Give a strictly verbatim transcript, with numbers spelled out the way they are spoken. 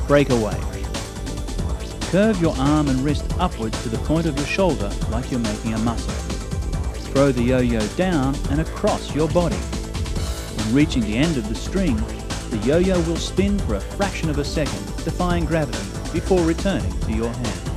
Breakaway. Curve your arm and wrist upwards to the point of your shoulder like you're making a muscle. Throw the yo-yo down and across your body. When reaching the end of the string, the yo-yo will spin for a fraction of a second, defying gravity, before returning to your hand.